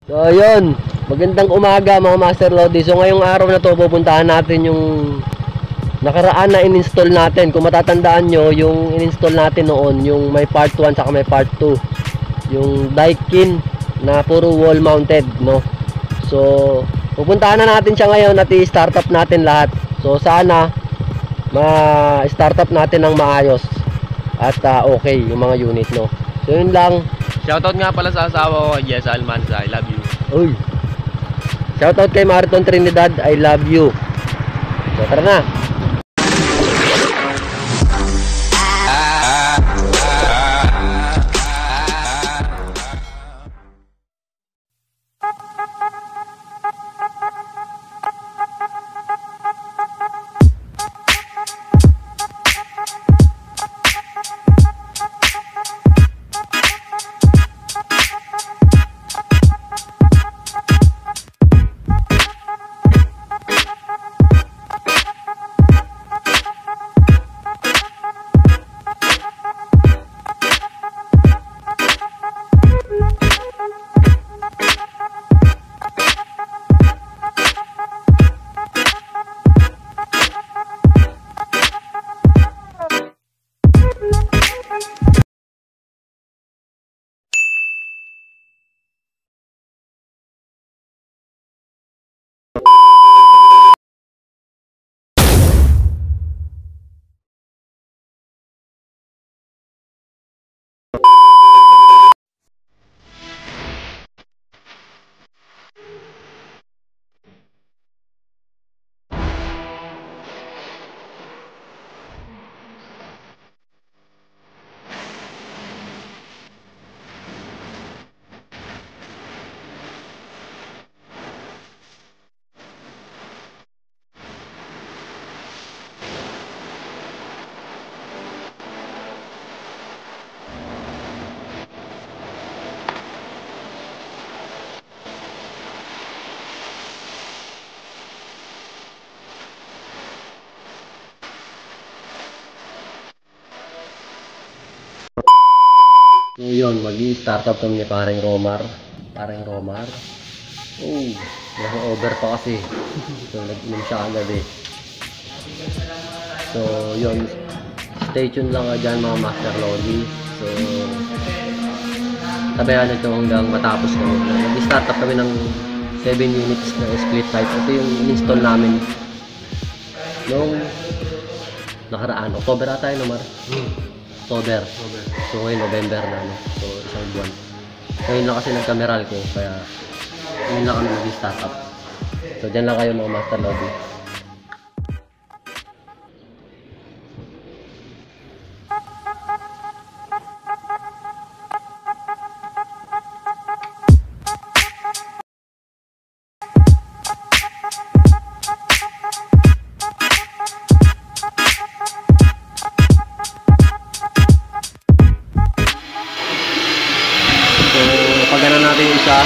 So ayun, magandang umaga mga Master Lodi. So ngayong araw na to pupuntahan natin yung nakaraan na in-install natin. Kung matatandaan nyo, yung in-install natin noon, yung may part 1 saka may part 2, yung Daikin na puro wall mounted, no? So pupuntahan na natin siya ngayon at i-start up natin lahat. So sana ma-start up natin ng maayos at okay yung mga unit, no? So yun lang. Shoutout nga pala sa asawa ko, Yes Almanza, I love you. Uy. Shoutout kay Mariton Trinidad, I love you. So tara na. So yun, mag-i-start up kami ni Paring Romar. Oh, nasa over pa kasi. So nag-inom siya agad eh. So yun, stay tuned lang nga dyan mga Master Lodi. So tabayan ito hanggang matapos kami. Mag-start up kami ng 7 units na split type. Ito yung in-install namin noong nakaraan. October ata yun, Omar? October. So ngayon November na, no? So isang buwan. Ngayon lang kasi nagkameral ko, kaya ngayon lang kami mag-start up. So dyan lang kayo mga Master Lodi. Pagana natin yung isa.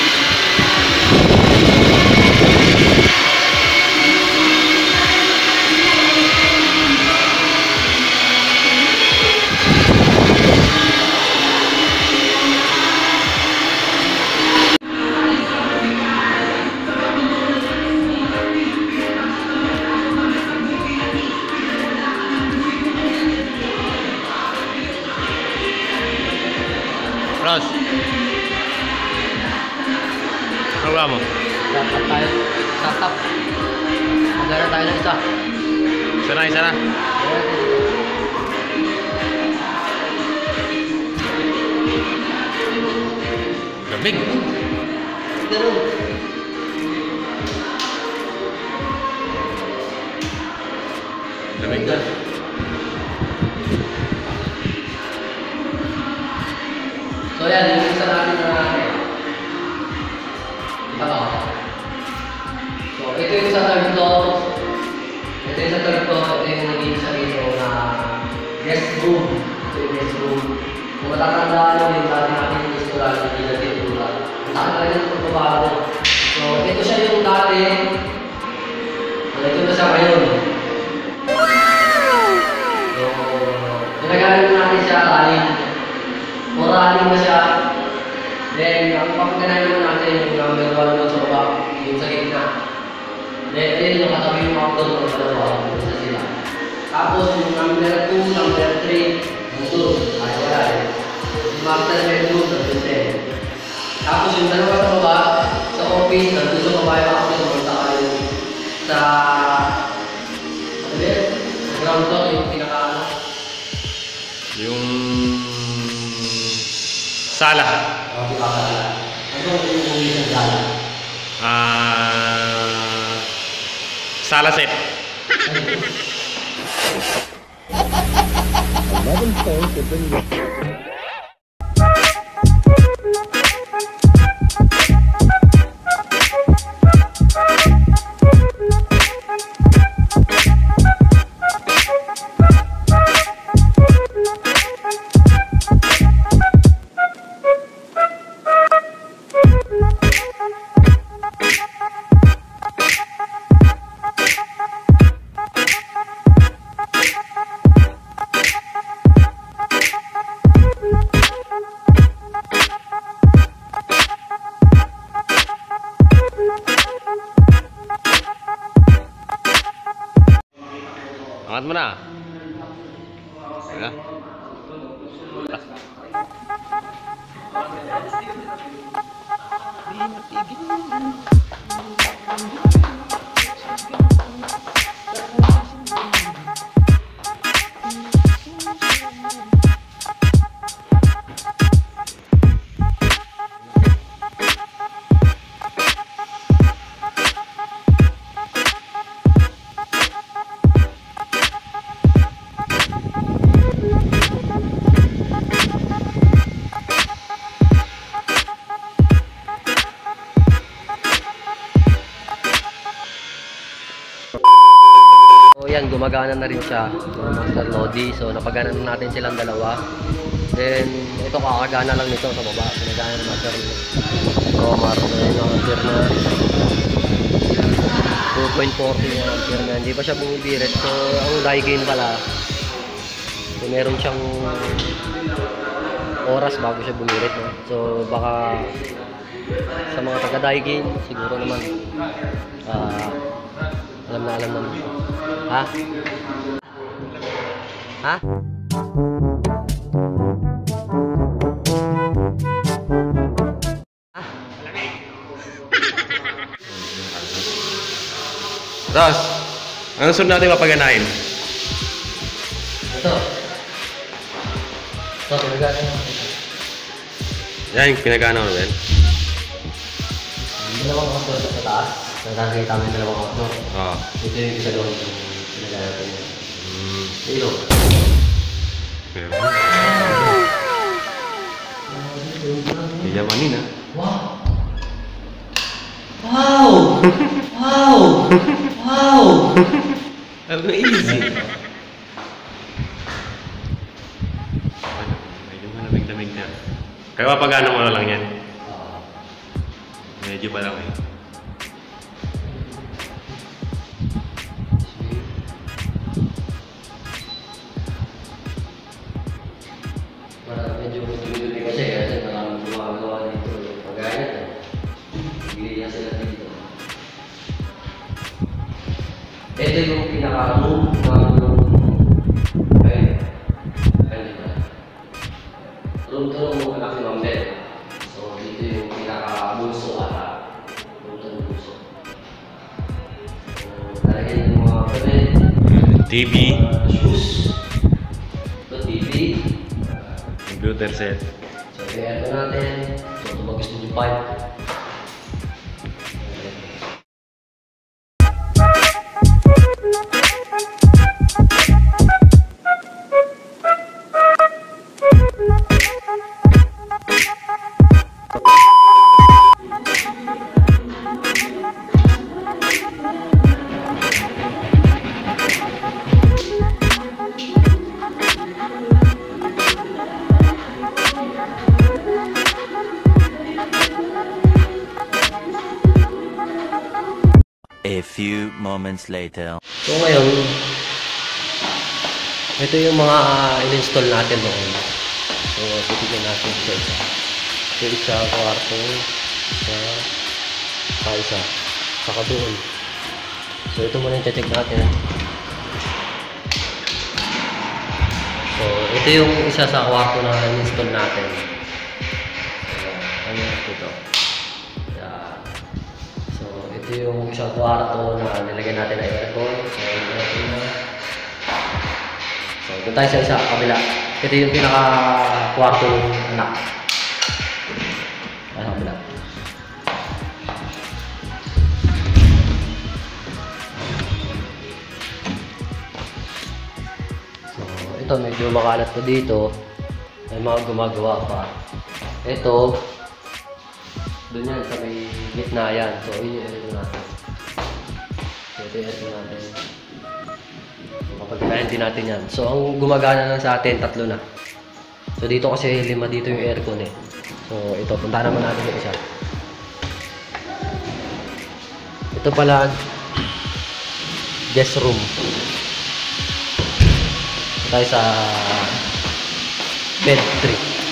Ross, ano mo? Start up tayo. Start up. Pagana tayo ng isa. Isa na. Lamig. Lamig na. So yan, yung isa natin na ito. So ito yung sa third floor. Ito yung naging isa dito na guest room. Ito yung guest room. Kung matatandaan nyo yung dati natin yung install na pinagtitula. Ang saan talaga yung pagbabago. So ito siya yung dati. So ito na siya ngayon. So ginagamit natin siya running. Running na siya. Then ang pagkakanayan naman natin yung doon ng dalawa, isa sila. Tapos yung number 2, number 3, doon, ay wala eh. Yung master bedroom, doon din. Tapos yung dalawa sa baba, sa office, nandun sa baba yung ako pumunta kayo sa ground floor, yung pinaka Yung sala. Ano yung uwi ng sala? Sala set. 11 stones have been written. Angat mo na. Ayan. So yan, gumagana na rin siya, Master Lodi. So napagana na natin silang dalawa. Then ito kakagana lang nito sa baba. Pinagana ng Master Romar. So yun ang ampere na 2.40 yung ampere na. Hindi pa siya bumibirit. So ang die gain pala, so meron siyang oras bago siya bumirit, no? So baka sa mga taga-die gain siguro naman alam na naman. Ha? Ha? Tapos, ano sunod natin mapaganahin? Ito. Ito, pinagana naman. Yan, yung pinagana ko rin. Dalawang auto sa taas. Nakakita mo yung dalawang auto. Oo. Ito yung isa doon yung pinagana natin. Ito. Yamanin ha. Wow! Wow! Wow! Wow! Ano easy. Medyo malamig-lamig na. Kaya mapagana mo na lang yan. Medyo pa lang eh. Medyo dumi-dumi kasi maraming gumagawa dito. Pagaya ito. Bigay niya sila dito. Ito yung pinaka-room ayun. Room to room ang maximum bed. So dito yung pinaka-bulso ata. Room to bulso. So talagyan yung mga bed. TV. Shoes. Ito TV. Computer set. So kaya ito natin. So ito mag-studio 5. A few moments later. So ngayon, ito yung mga in-install natin noon. So titignan natin isa-isa. So isa, kwarto, isa, saka isa, saka doon. So ito muna yung check natin. So ito yung isa sa kwarto na install natin. Ano ito? Yan. So ito yung isang kwarto na nilagyan natin ng aircon. So aircon na. So doon tayo sa isa kabila. Ito yung pinaka kwarto ng anak. Sa kabila. Ito medyo makalat pa dito, may mga gumagawa pa. Ito doon yan sa may gitna yan. So yun yung aircon natin. So ito yung aircon natin. So kapag din natin yan. So ang gumagana lang sa atin, 3 na. So dito kasi 5 dito yung aircon eh. So ito, punta naman natin yung isa. Ito pala guest room. Tayo sa bed 3.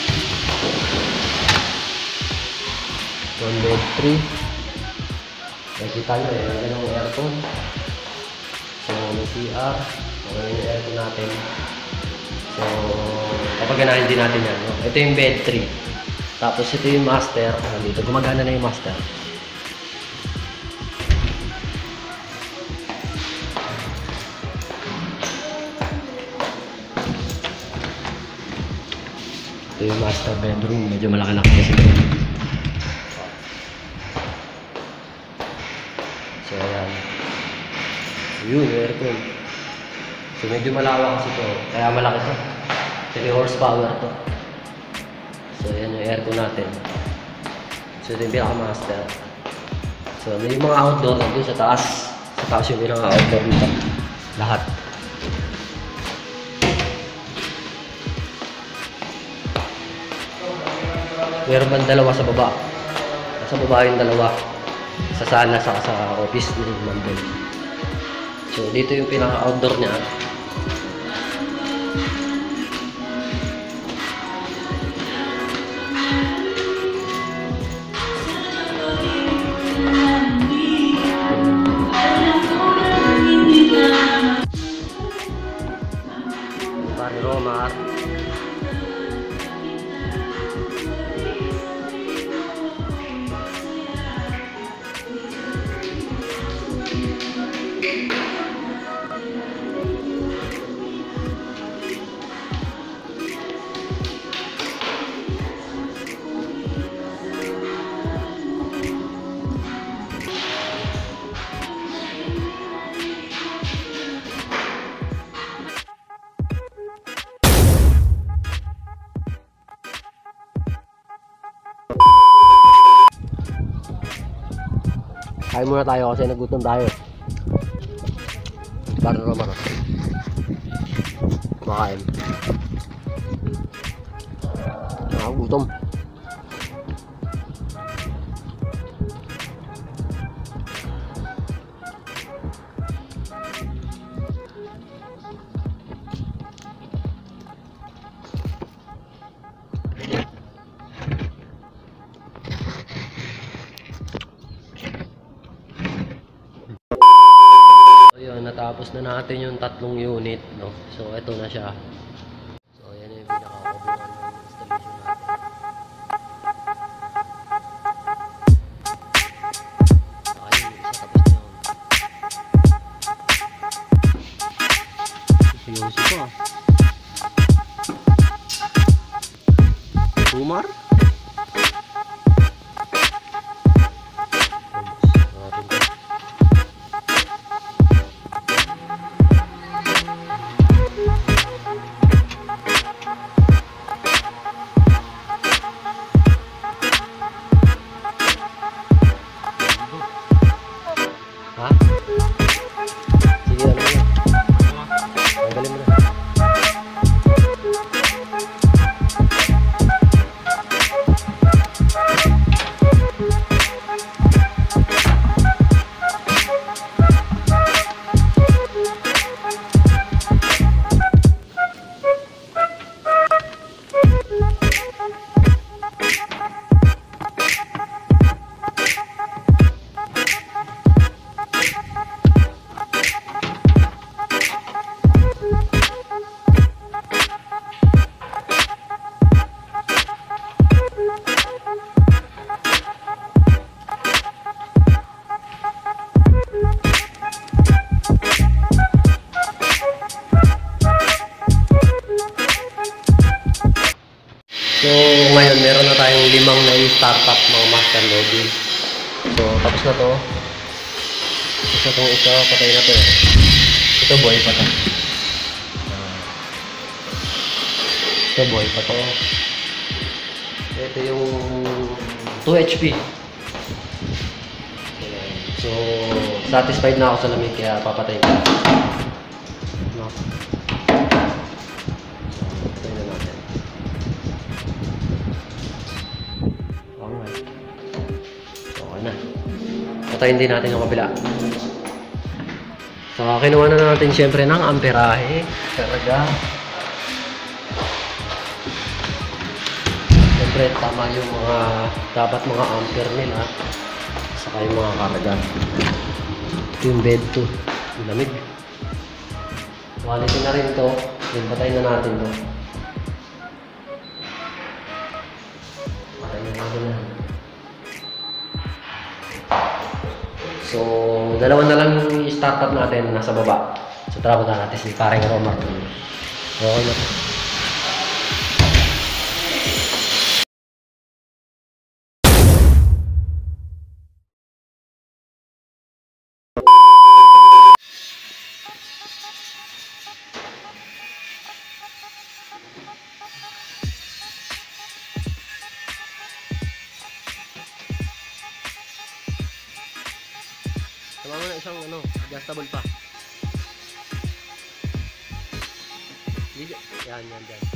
So, bed 3. Nakikita nyo eh, yan ang aircon. So, may CR. So, yun yung aircon natin. So, kapag ganahin din natin yan. No? Ito yung bed 3. Tapos, ito yung master. Dito, gumagana na yung master. Ito yung master bedroom. Medyo malaki-laki kasi. So, ayan. Yun, aircon. So, medyo malawak kasi ito. Kaya malaki ito. 3 horsepower to. So, ayan yung aircon natin. So, ito yung pinaka-master. So, may mga outdoor nandun sa taas. Sa taas yung pinaka-outdoor nito. Lahat. Meron bang dalawa sa baba? Sa baba yung dalawa. Sa sala sa office ni Mandel. So dito yung pinaka-outdoor niya. Pare Romar. Kain muna tayo kasi nagutom tayo. Para naman ako. Makain. Nakagutom. Natapos na natin yung 3 unit, no? So, ito na siya. So, yan yung pinaka-kabuuan ng installation natin. Ayun, isa tapos na yun. Seryoso ko ah. Umar? Ha? Sige, ano na. Tanggalin mo na. So, ngayon meron na tayong 5 na startup mga master loading. So, tapos na to. Tapos na tong isa, patay na to eh. Ito boy pa to. Ito boy pa to. Ito yung 2 HP. So, satisfied na ako sa lamig kaya papatay ko. No. Patay na natin. Okay. Okay na. Patayin din natin yung kabila. So, kinuha na natin syempre ng amperahe. Karga. Siyempre, tama yung mga dapat mga ampere nila. Saka yung mga karga. Ito yung bed to. Yung lamig. Quality na rin to. Yung patay na natin to. Patay na natin na. So, dalawa na lang yung startup natin nasa baba. So, tara punta natin si pareng Romar. Okay na. Tama mo na isang adjustable pa. Yan, yan, yan.